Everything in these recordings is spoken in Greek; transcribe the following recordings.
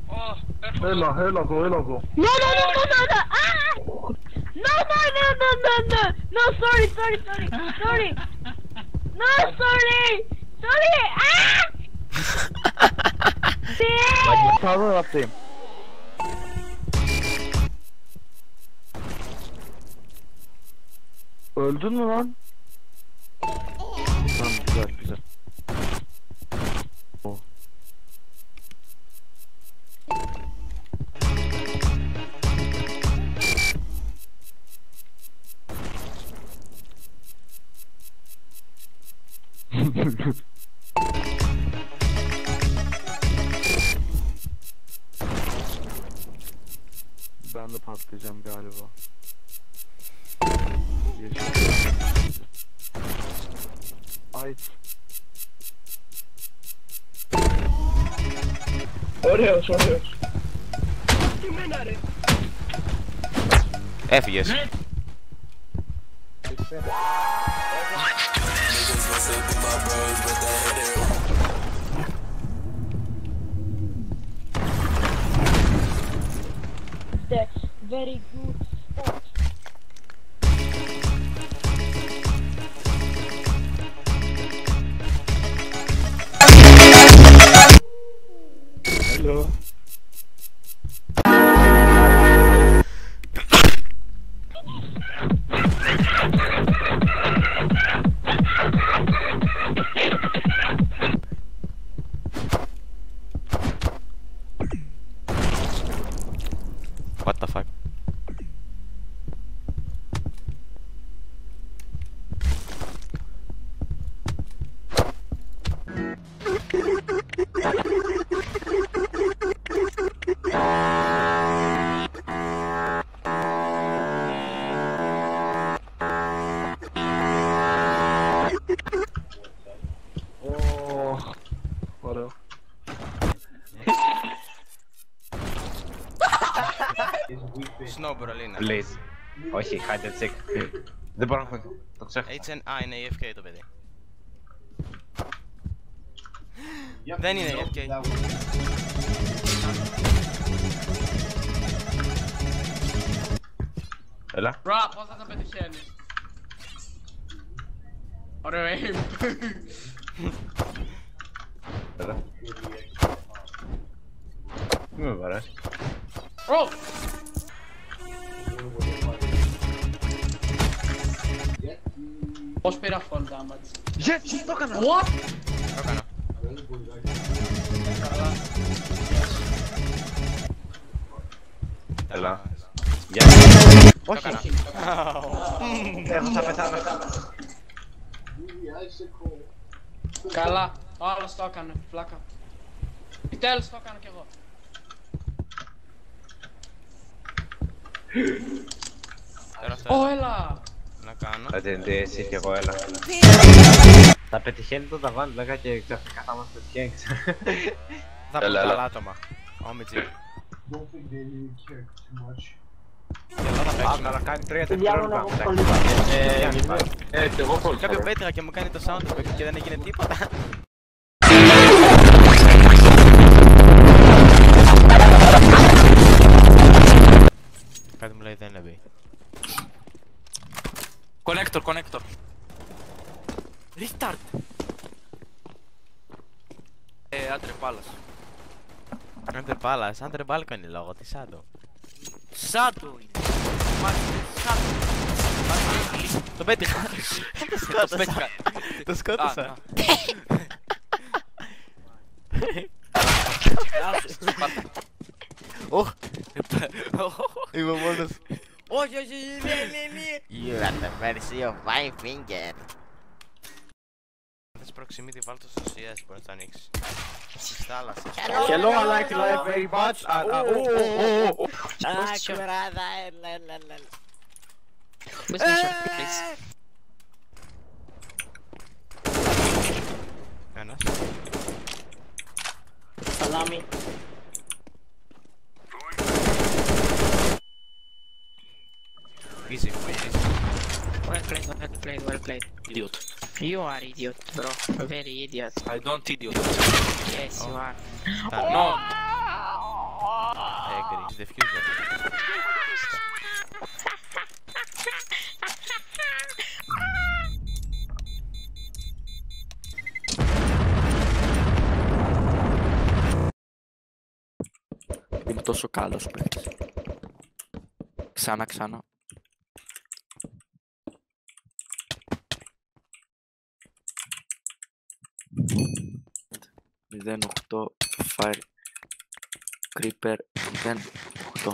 Έλα εδώ. No! Ah! No! No, sorry. No, sorry. Ah! Θα δω αυτή. Öldün mü lan? Tamam güzel. Oh. Ben de patlayacağım galiba. Ay. Ωραίος. Έφυγες. That's very good spot. Hello. What the fuck? Oh. Ωραίο. Snowball είναι. Please. Όχι, hide and seek. Δεν μπορώ να το ξέχασα. HN, είναι AFK το παιδί. Δεν είναι AFK. Έλα. Μπρο, πώς θα τα πετυχαίνεις? Ωραίο aim. Έλα. Μη με βαράς. Μπρο! Πώς πήρα fall damage? Yes, το έκανα. What? Το έκανα. Έλα. Γεια. Όχι. Έχω θα πεθάνω. Καλά, ο άλλος το έκανε, φλάκα. Επιτέλους το έκανα κι εγώ. Τώρα αυτό Έλα! να κάνω. Θα την εσύ κι εγώ, έλα. Θα πετυχαίνει το ταβάνι, λέγα και ξαφνικά θα μας πετυχαίνει. Θα πω τα άτομα. Όμιτζι. Και εδώ θα παίξουμε. Θα κάνει 3 δευτερόλεπτα. Εγώ κόλλησα. Κάποιο πέτρα και μου κάνει το sound effect και δεν έγινε τίποτα. Κάτι μου λέει δεν είναι μπει. Connector. Restart. Άντρε πάλας. Under balcony λόγω, τι σάντο. Σάντο είναι. Σάντο. Το πέτυχα. Το σκότωσα. Ωχ. Είμαι μόνος. Όχι, You got the mercy of my finger. Θες proximity βάλ' το στο CS, μπορεί να το ανοίξεις. Στις θάλασσες. Hello, I like life very much. Κουράδα, έλα. Where's my shot, please? Ένας. Salami. Easy. Well played. Idiot. You are idiot, bro. Very idiot. I don't idiot. Yes, you are. No. Diffuser. Είμαι τόσο καλός παίκτης. Ξανά. 08 Fire Creeper 08.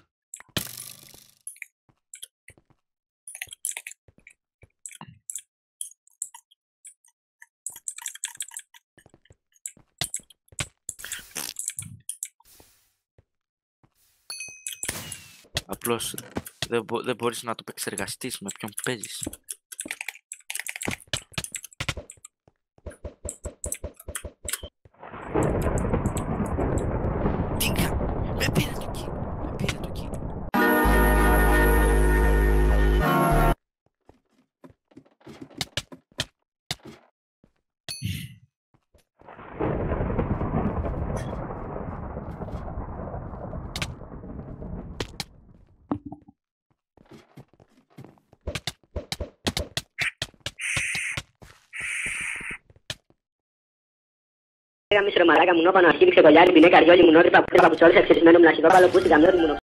Απλώς δεν μπορείς να το επεξεργαστείς με ποιον παίζεις. Τίγκα! Με πήρε το kill! Μισό μαλάκα μου νόπανο αρχίδι ξεκολλιάρι πινέ καριόλι μου νότρυπα παπουτσόλες αξιρισμένο μλασιδόπαλο που στην καμιώτη μου